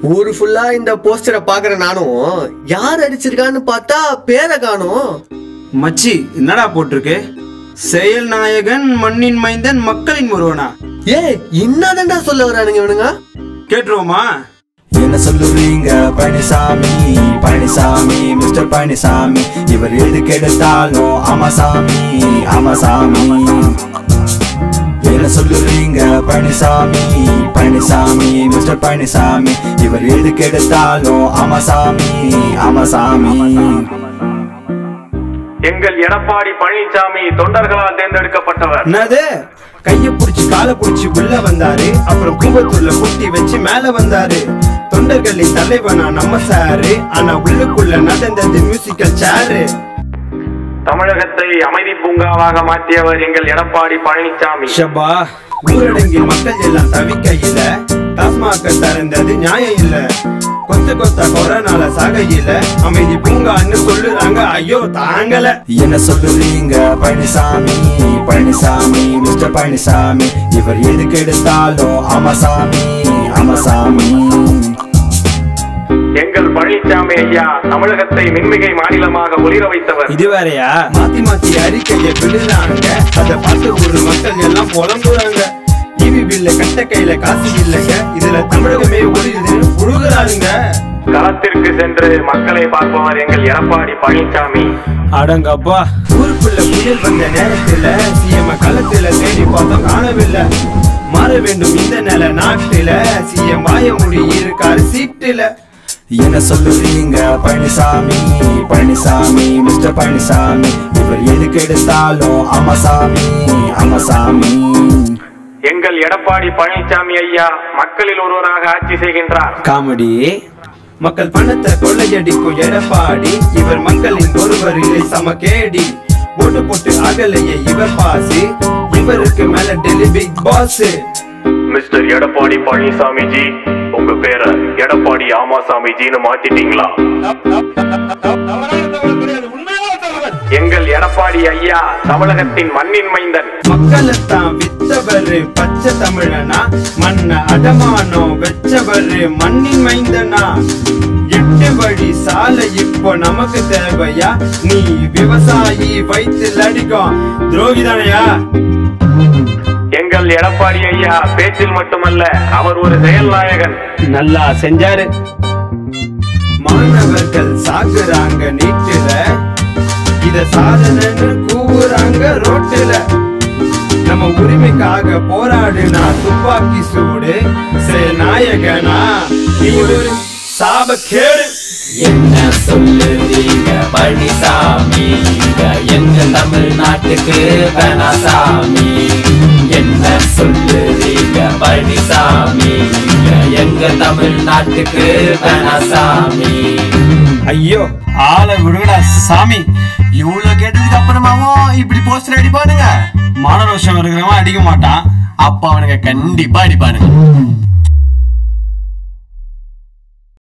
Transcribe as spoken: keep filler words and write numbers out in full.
ஊரு ஃபுல்லா இந்த போஸ்டரை பாக்குற நானும் யார் அடிச்சிருக்கான்னு பார்த்தா பேரை காணும். மச்சி என்னடா போட்டிருக்கு? செயல் நாயகன் மண்ணின் மைந்தன் மக்களின் ஒருவனா? ஏ என்னதான்டா சொல்ல வரானுங்க இவனுங்க? கேட்டுருவோமா? என்ன சொல்லுறீங்க பழனிசாமி? பழனிசாமி மிஸ்டர் பழனிசாமி, இவர் எது கெடுத்தாலும் ஆமாசாமி ஆமாசாமி. என்ன சொல்லுறீங்க பழனிசாமி? பழனிசாமி மிஸ்டர் பழனிசாமி, இவர் எது கெடுத்தாலும் ஆமாசாமி ஆமாசாமி. எங்கள் எடப்பாடி பழனிசாமி தொண்டர்களால் தேர்ந்தெடுக்கப்பட்டவர். என்னது? கைய புடிச்சு கால புடிச்சு உள்ள வந்தாரு, அப்புறம் கூவத்தூர்ல குட்டி வச்சு மேல வந்தாரு. தொண்டர்களின் தலைவனா நம்ம சாரு, ஆனா உள்ளுக்குள்ள நடந்தது மியூசிக்கல் சேரு. தமிழகத்தை அமைதி பூங்காவாக மாற்றியவர் எங்கள் எடப்பாடி பழனிசாமி. ஷபா, ஊரடங்கில் மக்கள் எல்லாம் தவிக்கையில டாஸ்மாக திறந்தது நியாயம் இல்ல. கொத்த கொத்த கொரோனால சாகையில அமைதி பூங்கான்னு சொல்லுறாங்க, ஐயோ தாங்கல. என்ன சொல்லுறீங்க பழனிசாமி? பழனிசாமி மிஸ்டர் பழனிசாமி, இவர் எது கெடுத்தாலும் ஆமாசாமி ஆமாசாமி. எங்கள் பழனிசாமி ஐயா தமிழகத்தை மின்மிகை மாநிலமாக ஒளிர வைத்தவர். இதுவரையா மாத்தி மாத்தி அறிக்கையை விடுறாங்க, அதை பார்த்து ஒரு மக்கள் எல்லாம் புலம்புறாங்க. டிவி பில்ல கட்ட கையில காசு இல்லைங்க, இதுல தமிழகமே ஒளிருதுன்னு புழுகுறாருங்க. களத்திற்கு சென்று மக்களை பார்ப்பவர் எங்கள் எடப்பாடி பழனிசாமி. அடங்கப்பா, ஊருக்குள்ள புயல் வந்த நேரத்துல சிஎம் களத்துல தேடி பார்த்தோம் காணவில்லை. மாற வேண்டும் இந்த நில நாட்டுல, சிஎம் வாய முடி இருக்காரு சீட்டுல. என்ன சொல்லுறீங்க பழனிசாமி? பழனிசாமி மிஸ்டர் பழனிசாமி, இவர் எது கெடுத்தாலும் ஆமாசாமி ஆமாசாமி. எங்கள் எடப்பாடி பழனிசாமி ஐயா மக்களில் ஒருவராக ஆட்சி செய்கின்றார். காமெடி. மக்கள் பணத்தை கொள்ளையடிக்கும் எடப்பாடி, இவர் மக்களின் ஒருவர் இல்லை சமகேடி. போட்டு போட்டு அகலையே இவர் பாசு, இவருக்கு மேல Delhi big boss. Mister Edappadi Palaniswami ji, உங்க பேரை எடப்பாடி ஆமாசாமி ஜின்னு மாத்திட்டீங்களா? எங்கள் எடப்பாடி ஐயா தமிழகத்தின் மண்ணின் மைந்தன். மக்களைத்தான் வித்தவரு பச்சை தமிழனா, மண்ண அடமானம் வெச்சவரு மண்ணின் மைந்தனா. எட்டு வழி சாலை இப்போ நமக்கு தேவையா? நீ விவசாயி வைத்து அடிக்கும் துரோகிதானையா? எங்கள் எடப்பாடி ஐயா பேச்சில் மட்டுமல்ல, அவர் ஒரு செயல் நாயகன். நல்லா செஞ்சாரு. மாணவர்கள் சாகுறாங்க நீட்டுல, இத சாதனைன்னு கூவுறாங்க ரோட்டுல. நம்ம உரிமைக்காக போராடுனா துப்பாக்கி சூடு, செயல் நாயகனா நீ ஒரு சாபக்கேடு. என்ன சொல்லுறீங்க பழனிசாமி? எங்க தமிழ்நாட்டுக்கு வேணாசாமி. என்ன சொல்லுறீங்க பழனிசாமி? எங்க தமிழ்நாட்டுக்கு வேணாசாமி. ஐயோ ஆளை விடுங்கடா சாமி. இவ்வளவு கேட்டதுக்கு அப்புறமாவும் இப்படி போஸ்டர் அடிப்பானுங்க? மானரோஷம் இருக்கிறவன் அடிக்க மாட்டான், அப்ப அவனுங்க கண்டிப்பா அடிப்பானுங்க.